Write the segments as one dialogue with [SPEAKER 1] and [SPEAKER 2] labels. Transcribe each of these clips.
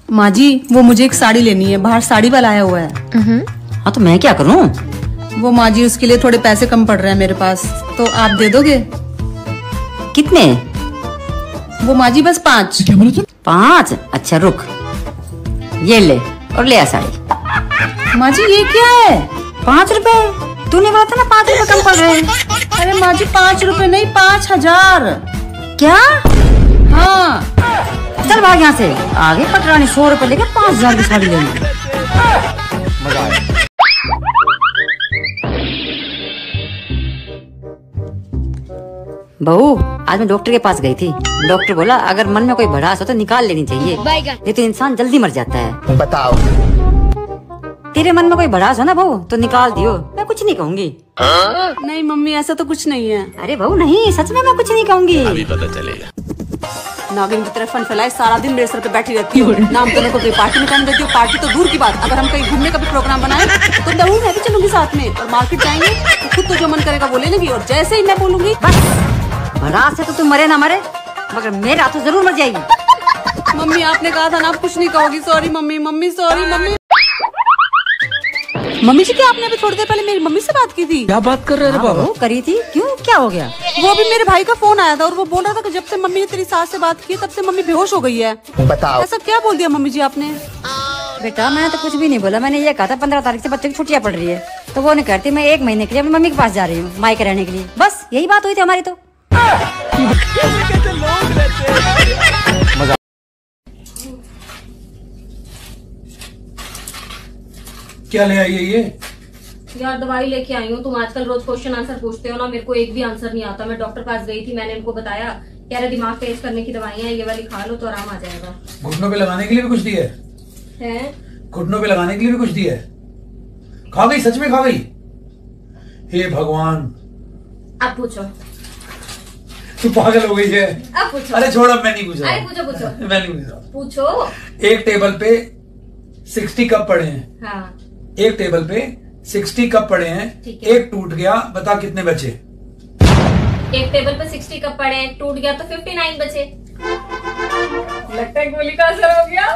[SPEAKER 1] माँ जी वो मुझे एक साड़ी लेनी है, बाहर साड़ी वाला आया हुआ है।
[SPEAKER 2] हाँ तो मैं क्या करूँ?
[SPEAKER 1] वो माँ जी उसके लिए थोड़े पैसे कम पड़ रहे हैं मेरे पास, तो आप दे दोगे?
[SPEAKER 2] कितने?
[SPEAKER 1] वो माँ जी बस 5।
[SPEAKER 2] 5? अच्छा रुक, ये ले और ले आ साड़ी।
[SPEAKER 1] माँ जी ये क्या है?
[SPEAKER 2] 5 रुपए? तूने बोला था ना 5 रुपए कम पड़ रहे हैं।
[SPEAKER 1] अरे माँ जी 5 रुपए नहीं 5000।
[SPEAKER 2] क्या?
[SPEAKER 1] हाँ
[SPEAKER 2] चल भाग यहाँ से। आगे पटरानी 100 रुपए लेके 5000 की साड़ी लेनी। मजा आया। बहू आज मैं डॉक्टर के पास गई थी। डॉक्टर बोला अगर मन में कोई भड़ास हो तो निकाल लेनी चाहिए, नहीं तो इंसान जल्दी मर जाता है।
[SPEAKER 3] बताओ।
[SPEAKER 2] तेरे मन में कोई भड़ास हो ना बहू तो निकाल दियो, मैं कुछ नहीं कहूँगी।
[SPEAKER 1] नहीं मम्मी ऐसा तो कुछ नहीं है।
[SPEAKER 2] अरे बहू नहीं, सच में मैं कुछ नहीं कहूँगी।
[SPEAKER 3] अभी पता चलेगा।
[SPEAKER 1] नागिन की तरह फन फैलाए सारा दिन मेरे सर पे बैठी रहती हो। नाम दोनों को पार्टी में टाइम देती हो। पार्टी तो दूर की बात, अगर हम कहीं घूमने का भी प्रोग्राम बनाए तो बहू मैं भी चलूंगी साथ में, और मार्केट जाएंगे तो खुद तो जो मन करेगा वो ले लेगी, और जैसे ही मैं बोलूंगी
[SPEAKER 2] बस। भड़ास से तो तुम मरे ना मरे, मगर मेरे हाथों जरूर मर जाएगी।
[SPEAKER 1] मम्मी आपने कहा था ना आप कुछ नहीं कहोगी। Sorry mummy, mummy sorry mummy. Mummy जी क्या आपने अभी थोड़ी देर पहले मेरी मम्मी से बात की थी?
[SPEAKER 3] क्या बात कर रहे हैं बाबा?
[SPEAKER 2] करी थी, क्यों क्या हो गया?
[SPEAKER 1] वो अभी मेरे भाई का फोन आया था और वो बोल रहा था कि जब से मम्मी ने तेरी सास से बात की तब से मम्मी बेहोश हो गई है।
[SPEAKER 3] बताओ।
[SPEAKER 1] ऐसा क्या बोल दिया मम्मी जी आपने?
[SPEAKER 2] बेटा मैंने तो कुछ भी नहीं बोला, मैंने ये कहा था 15 तारीख से बच्चे की छुट्टियां पड़ रही है, तो वो नहीं कहती मैं 1 महीने के लिए अपनी मम्मी के पास जा रही हूँ मायके रहने के लिए। बस यही बात हुई थी हमारी। तो
[SPEAKER 4] क्या ले आई है ये?
[SPEAKER 5] यार दवाई लेके आई हूँ। तुम आजकल रोज क्वेश्चन आंसर पूछते हो ना, मेरे को एक भी आंसर नहीं आता। मैं डॉक्टर पास गई थी, मैंने इनको बताया कह रहे दिमाग तेज करने की दवाइयाँ ये वाली खा लो तो आराम आ जाएगा।
[SPEAKER 4] घुटनों पे लगाने के लिए भी कुछ दिया
[SPEAKER 5] है?
[SPEAKER 4] घुटनों पे लगाने के लिए भी कुछ दिया है? खा गई? सच में खा गई? हे भगवान।
[SPEAKER 5] अब पूछो।
[SPEAKER 4] तू पागल हो गई है?
[SPEAKER 5] अब पूछो।
[SPEAKER 4] अरे छोड़, अब मैं नहीं पूछ रहा।
[SPEAKER 5] अरे पूछो पूछो।
[SPEAKER 4] मैं नहीं पूछ रहा।
[SPEAKER 5] पूछो।
[SPEAKER 4] एक टेबल पे 60 कप पड़े हैं।
[SPEAKER 5] हाँ।
[SPEAKER 4] एक टेबल पे 60 कप पड़े हैं, एक टूट गया, बता कितने बचे?
[SPEAKER 5] एक टेबल पे 60 कप पड़े हैं, टूट गया तो 59 बचे। लगता है गोली का असर हो गया।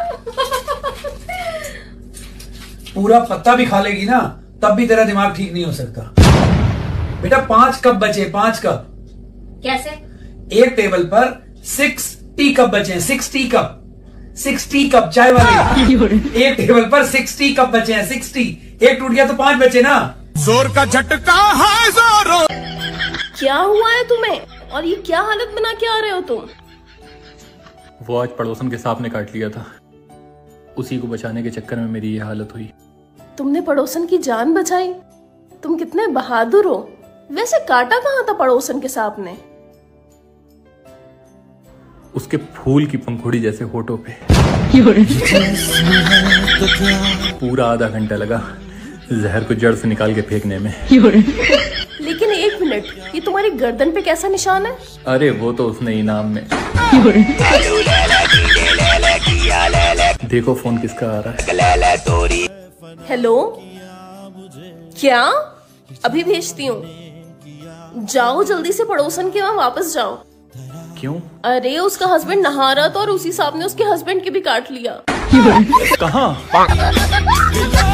[SPEAKER 4] पूरा पत्ता भी खा लेगी ना तब भी तेरा दिमाग ठीक नहीं हो सकता। बेटा 5 कप बचे, 5 कप।
[SPEAKER 5] कैसे?
[SPEAKER 4] एक टेबल पर 60 कप बचे हैं, 60 कप, 60 कप चाय वाले। एक टेबल पर 60 कप बचे हैं, 60। एक टूट गया तो 5 बचे ना।
[SPEAKER 3] जोर का झटका है जोरों।
[SPEAKER 6] क्या हुआ है तुम्हें, और ये क्या हालत बना के आ रहे हो तुम?
[SPEAKER 7] वो आज पड़ोसन के सांप ने काट लिया था, उसी को बचाने के चक्कर में मेरी ये हालत हुई।
[SPEAKER 6] तुमने पड़ोसन की जान बचाई? तुम कितने बहादुर हो। वैसे काटा कहाँ था पड़ोसन के सांप ने?
[SPEAKER 7] उसके फूल की पंखुड़ी जैसे होठों पे। पूरा आधा घंटा लगा जहर को जड़ से निकाल के फेंकने में।
[SPEAKER 6] लेकिन 1 मिनट, ये तुम्हारी गर्दन पे कैसा निशान है?
[SPEAKER 7] अरे वो तो उसने इनाम में। देखो फोन किसका आ रहा है।
[SPEAKER 6] हेलो, क्या? अभी भेजती हूँ। जाओ जल्दी से पड़ोसन के वहाँ वापस जाओ।
[SPEAKER 7] क्यों?
[SPEAKER 6] अरे उसका हस्बैंड नहा रहा था और उसी सांप ने उसके हस्बैंड के भी काट लिया।
[SPEAKER 7] कहाँ?